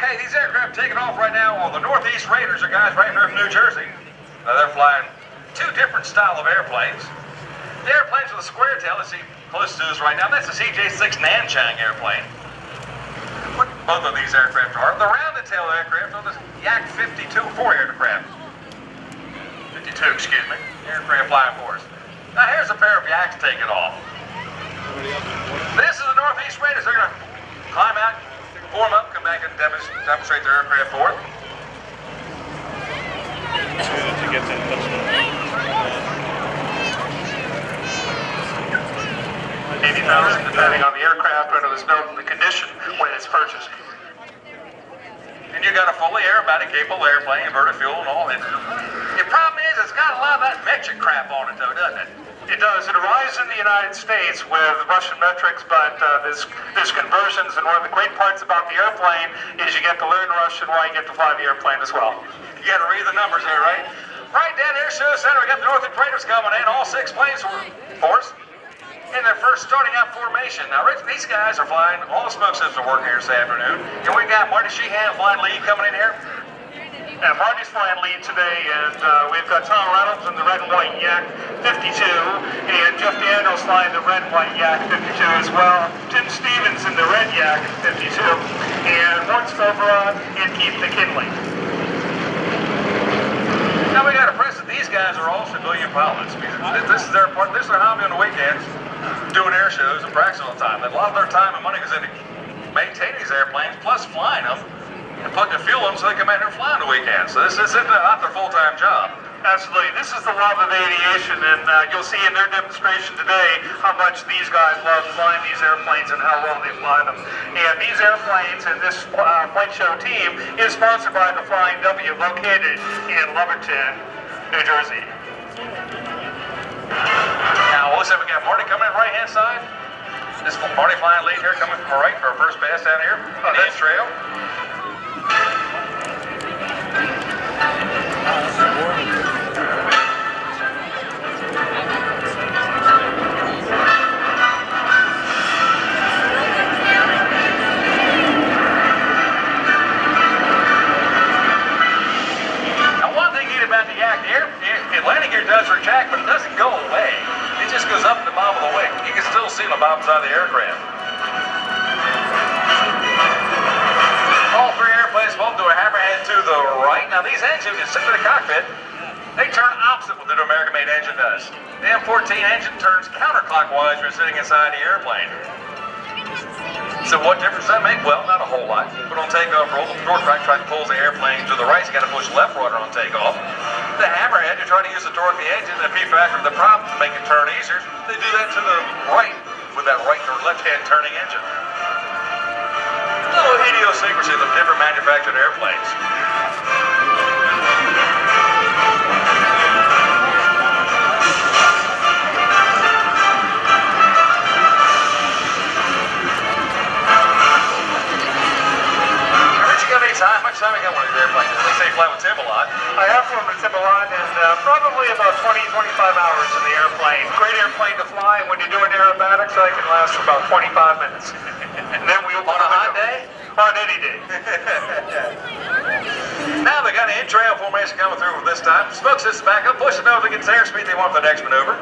Okay, these aircraft taking off right now on the Northeast Raiders are guys right here from New Jersey. They're flying two different style of airplanes. The airplanes with a square tail, let's see close to us right now, that's a CJ6 Nanchang airplane. What both of these aircraft are. The rounded tail aircraft are the Yak-52 aircraft. 52, excuse me. Aircraft flying for us. Now here's a pair of Yaks taking off. This is the Northeast Raiders. They're going to climb out, form up, come back and demonstrate their aircraft for it. $80,000 depending on the aircraft, whether it's built in the condition when it's purchased. And you got a fully aerobatic capable airplane, inverted fuel and all that. The problem is it's got a lot of that metric crap on it though, doesn't it? It does. It arrives in the United States with Russian metrics, but there's conversions, and one of the great parts about the airplane is you get to learn Russian while you get to fly the airplane as well. You got to read the numbers there, right? Right down Airshow Center, we got the Northern Raiders coming in, all 6 planes for us. In their first starting out formation. Now, Rich, these guys are flying, all the smoke systems are working here this afternoon. And we got Marty Sheehan flying lead coming in here. Yeah, Marty's flying lead today, and we've got Tom Reynolds in the red and white Yak-52, and Jeff Daniels flying the red and white Yak-52 as well. Tim Stevens in the red Yak-52, and Mort Stouverd and Keith McKinley. Now we got to press that these guys are all civilian pilots. This is their part. This is their hobby on the weekends, doing air shows and practicing all the time. And a lot of their time and money goes into maintaining these airplanes, plus flying them and putting the fuel in them so they can come out here and fly on the weekends. So this isn't not their full-time job. Absolutely. This is the love of aviation, and you'll see in their demonstration today how much these guys love flying these airplanes and how well they fly them. And these airplanes and this flight show team is sponsored by the Flying W, located in Lumberton, New Jersey. Now, looks like we got Marty coming in right-hand side. This is Marty flying lead here, coming from right for our first pass down here on the trail. Landing gear does retract, but it doesn't go away. It just goes up at the bottom of the wing. You can still see the bottom side of the aircraft. All 3 airplanes both do a hammerhead to the right. Now these engines, you sit in the cockpit, they turn opposite what the American-made engine does. The M14 engine turns counterclockwise when you're sitting inside the airplane. So what difference does that make? Well, not a whole lot. But on takeoff, roll the torque right pulls the airplane to the right. So you got to push left rudder on takeoff. The hammerhead, you try to use the torque of the engine, the P factor of the prop to make it turn easier. They do that to the right with that right or left-hand turning engine. A little idiosyncrasy of the different manufactured airplanes. How much time you got one of these airplanes? They say you fly with Tim a lot. I have flown with Tim a lot, and probably about 20-25 hours in the airplane. Great airplane to fly, and when you're doing aerobatics, I can last for about 25 minutes. And then we open on a hot day? On any day. Now they got an in-trail formation coming through this time. Smoke system back up, push the nose to get the airspeed they want for the next maneuver.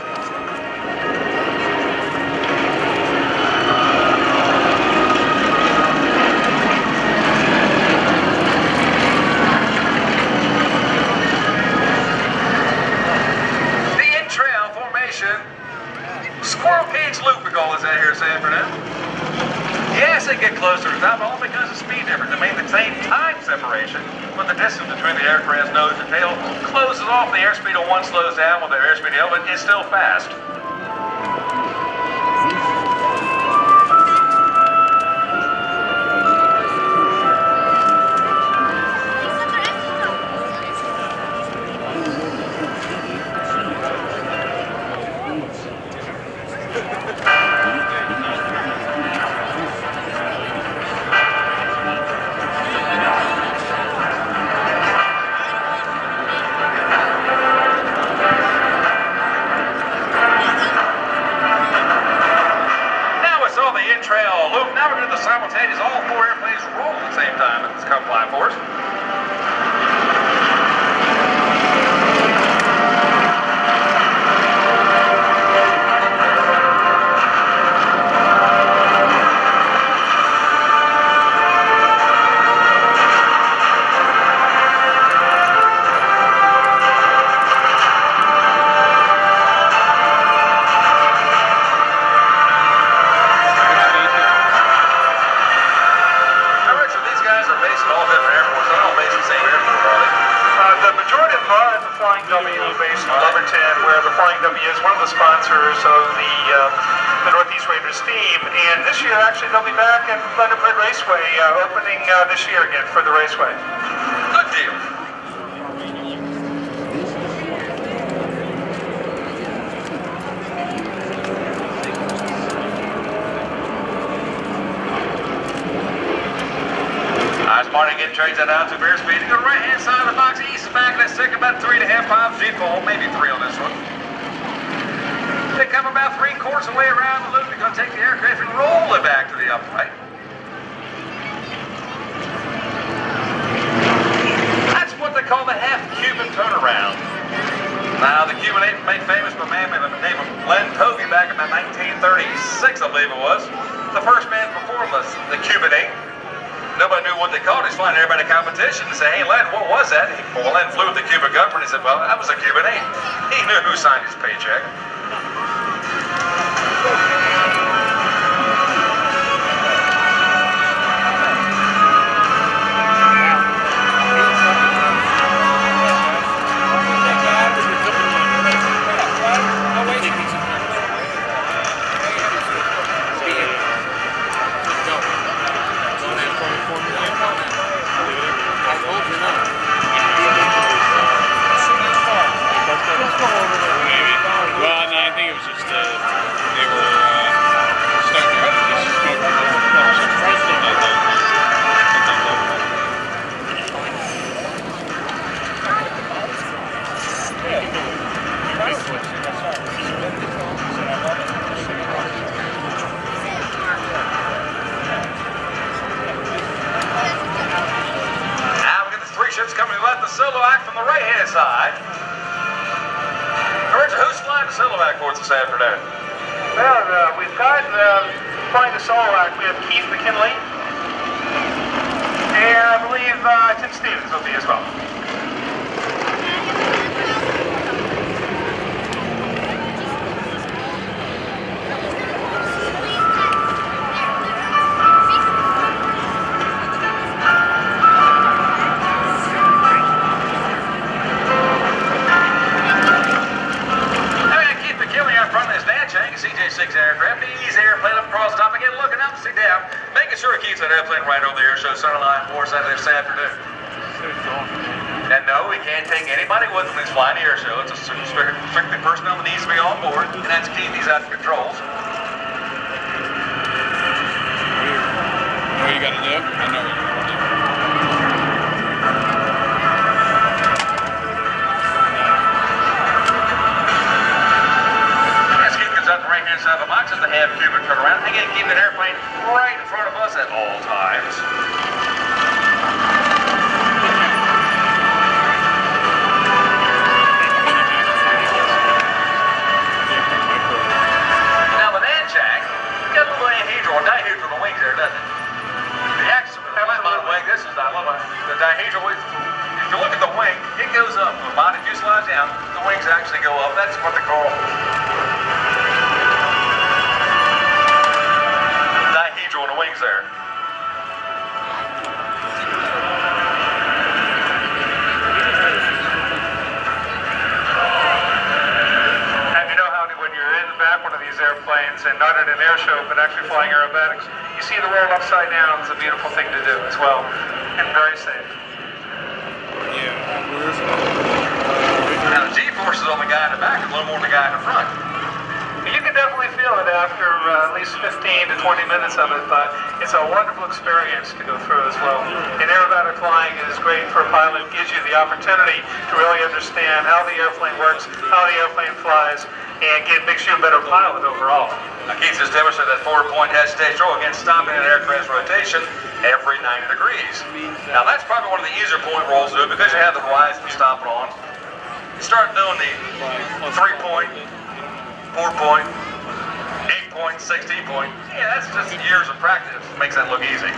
Squirrel cage loop, we call this out here this afternoon. Yes, they get closer to the top, all because of speed difference. They mean the same time separation, but the distance between the aircraft's nose and tail closes off. The airspeed on one slows down with the airspeed on the other, but it's still fast. all 4 airplanes roll at the same time at this come flying for us. Sponsors of the Northeast Raiders team, and this year actually they'll be back at Thunderbird Raceway, opening this year again for the raceway. Good deal. As Marty again trades that out to bare speed to the right hand side of the box, east back, let's take about 3.5 pounds G4, maybe 3 on this one. They come about 3/4 of the way around the loop. You're going to take the aircraft and roll it back to the upright. That's what they call the half-Cuban turnaround. Now, the Cuban 8 was made famous by a man by the name of Len Tovey back in 1936, I believe it was. The first man to perform the Cuban 8. Nobody knew what they called it. He's flying everybody in competition and say, "Hey, Len, what was that?" Well, Len flew with the Cuban government. He said, "Well, that was a Cuban 8. He knew who signed his paycheck. Coming to let the solo act from the right-hand side. Richard, who's flying the solo act for us this afternoon? Well, we've got flying the solo act. We have Keith McKinley, and I believe Tim Stevens will be as well. Nanchang CJ6s aircraft. Easy airplane up across the top again, looking up, see down, making sure it keeps that airplane right over the Airshow center line for us this afternoon. And no, we can't take anybody with him who's flying the Airshow. It's a strictly personnel that needs to be on board, and that's Keith. He's out of controls. What you got to do? I know what you got to do. Out the right-hand side of the box is the half-Cuban turnaround. Again, keep that airplane right in front of us at all times. Now the Nanchang, got a little dihedral on the wings there, doesn't it? The axis of the flat bottom wing, this is, I love it, the dihedral wing. If you look at the wing, it goes up. The body fuselage down, the wings actually go up. That's what they call dihedral on the wings there. And you know how when you're in the back one of these airplanes and not at an air show but actually flying aerobatics, you see the roll upside down. It's a beautiful thing to do as well, and very safe. Now the G-force is on the guy in the back, a little more than the guy in the front. You can definitely feel it after at least 15 to 20 minutes of it, but it's a wonderful experience to go through as well. And aerobatic flying is great for a pilot. It gives you the opportunity to really understand how the airplane works, how the airplane flies, and makes you a better pilot overall. Now Keith established that 4-point head stage roll, again stopping an aircraft's rotation. every 90 degrees. Now that's probably one of the easier point rolls to do it because you have the horizon to stop it on. You start doing the 3-point, 4-point, 8-point, 16-point. Yeah, that's just years of practice. Makes that look easy.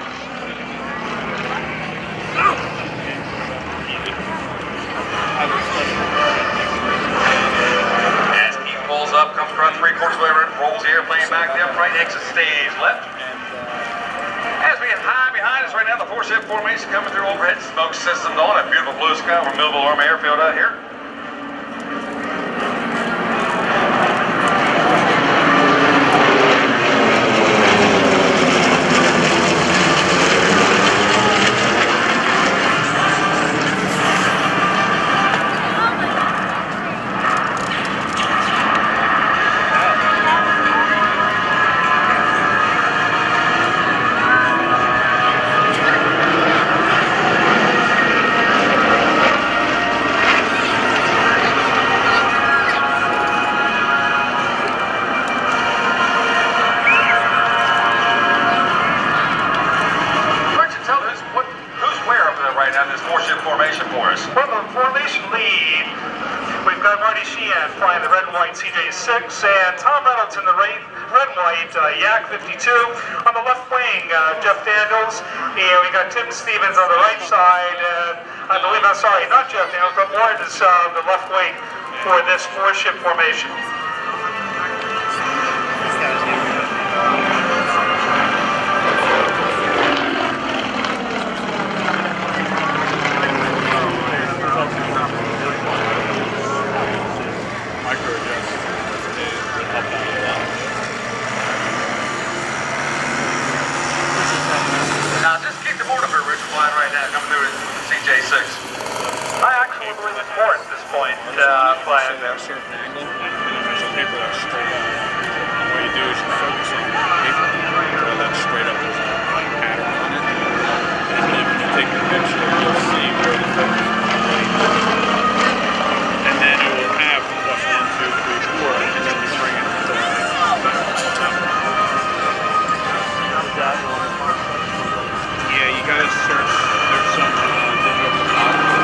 As he pulls up, comes across 3/4 way around, rolls the airplane back to upright, exits stage left. As we get high behind us right now, the 4-ship formation coming through overhead, smoke systems on, a beautiful blue sky over Millville Army Airfield out here. We've got Marty Sheehan flying the red and white CJ6s, and Tom Reynolds in the red and white Yak-52. On the left wing, Jeff Daniels, and we got Tim Stevens on the right side, and I believe, I'm sorry, not Jeff Daniels, but Mort is the left wing for this 4-ship formation. CJ6. I actually believe it's Mort at this point, flying there. A certain angle, and if there's a paper that's straight up, and what you do is you focus on the paper until that's straight up, there's a pattern on it, and then when you take the picture, you'll see where the focus is really, and then it will have plus 1, 2, 3, 4, and then you bring it to the yeah, you gotta search, there's some digital photography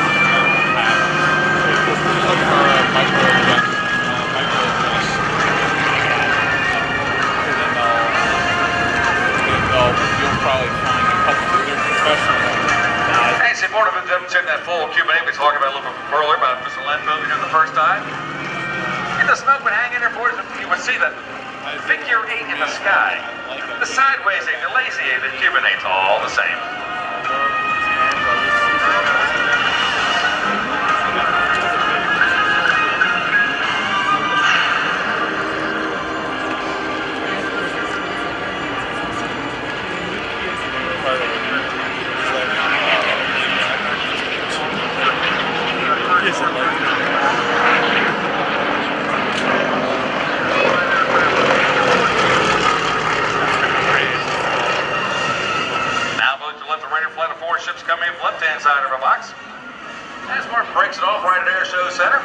look for micro adjust, and then you'll probably find a couple of their professional. Hey, see, Mort, I've been checking that full Cuban ink we talked about a little bit earlier about Mr. Lens moving here the first time. And the smoke would hang in there for you, you would see that figure 8 in the sky. The sideways 8, the lazy 8, the Cuban 8's all the same. Ships coming in from the left-hand side of our box. As Mark breaks it off right at Airshow Center.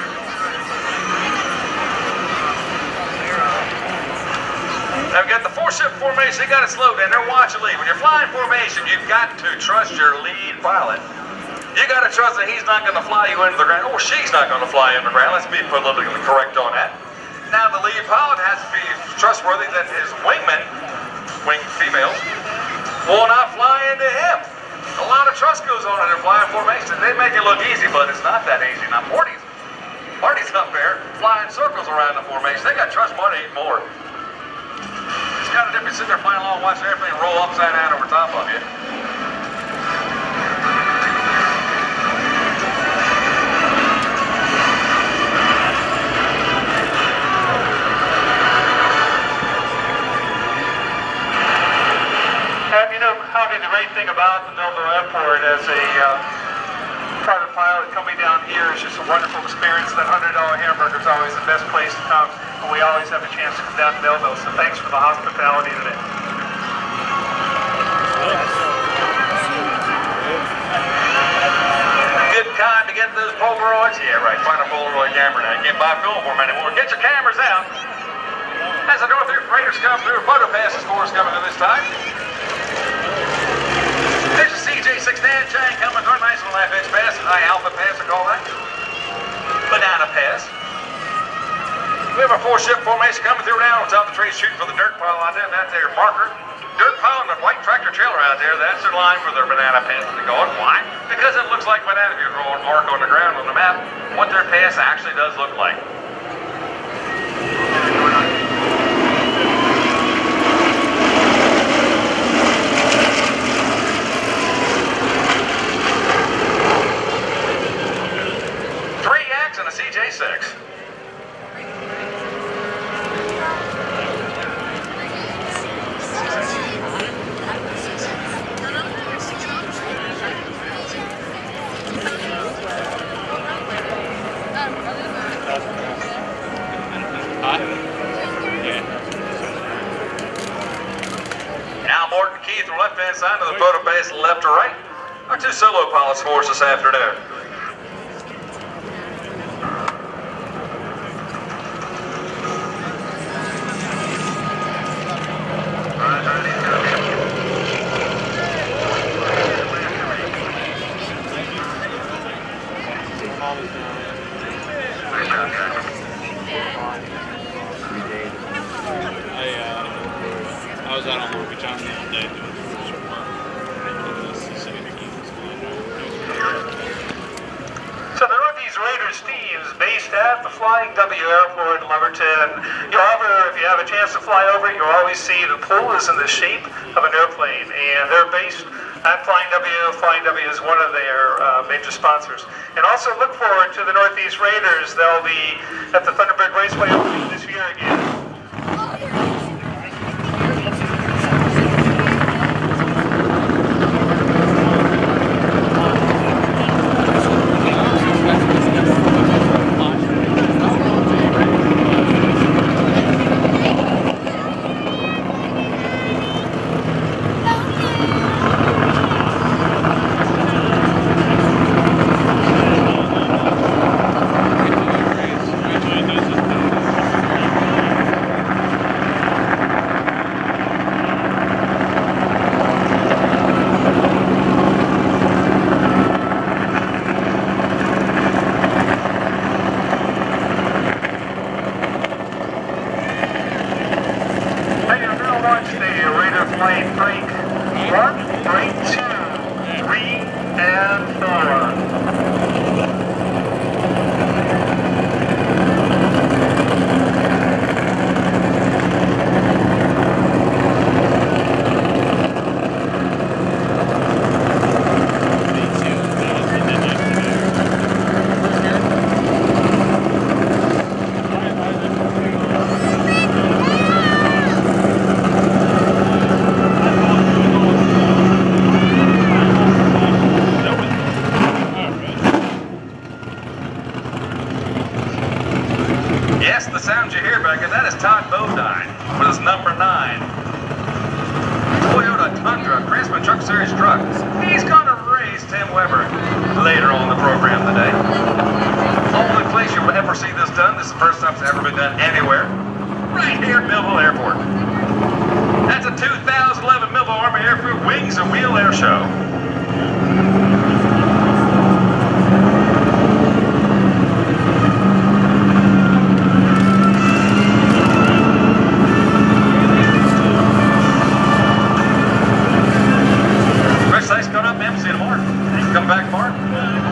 Now we've got the 4-ship formation. They got it slowed in. They're watch and lead. When you're flying formation, you've got to trust your lead pilot. You got to trust that he's not going to fly you into the ground, or she's not going to fly you into the ground. Let's be politically correct on that. Now the lead pilot has to be trustworthy that his wingmen, wing females, will not fly into him. A lot of trust goes on in their flying formation. They make it look easy, but it's not that easy. Now Marty's up there flying circles around the formation. They got to trust Marty even more. It's kind of different sitting there flying along, watching the airplane roll upside down over top of you. Probably the great thing about the Millville Airport as a private pilot coming down here is just a wonderful experience. That $100 hamburger is always the best place to come, and we always have a chance to come down to Millville, so thanks for the hospitality today. Good time to get those Polaroids? Yeah, right, find a Polaroid camera now. You can't buy film for them anymore. Get your cameras out. As the North Raiders come through, photo passes for us coming to this time. high alpha pass, we call that. Banana pass. We have a 4-ship formation coming through now on top of the tree, shooting for the dirt pile out there. That's their marker. Dirt pile and the white tractor trailer out there, that's their line for their banana pass to go on. Why? Because it looks like banana if you draw an arc on the ground on the map, what their pass actually does look like. And a CJ6. Now Mort and Keith from left-hand side of the photo base, left to right. Our two solo pilots for us this afternoon. I was out on Long Beach Island the other day doing some work. So the Northeast Raiders team is based at the Flying W Airport in Lumberton. If you have a chance to fly over it, you'll always see the pool is in the shape of an airplane, and they're based at Flying W. Flying W is one of their major sponsors. And also look forward to the Northeast Raiders. They'll be at the Thunderbird Raceway opening this year again. Plane break 1, break 2, 3, and 4. sound you hear back there, that is Todd Bodine with his number 9. Toyota Tundra Craftsman Truck Series truck. He's going to race Tim Weber later on in the program today. Only place you'll ever see this done. This is the first time it's ever been done anywhere. Right here at Millville Airport. That's a 2011 Millville Army Air Force Wings and Wheel Air Show. Thanks for coming up, man. See you tomorrow. Come back, Mark.